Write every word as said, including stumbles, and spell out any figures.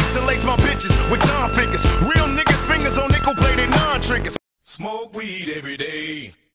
used to lace my bitches with John fingers. Real niggas fingers on nickel plated non triggers. Smoke weed every day.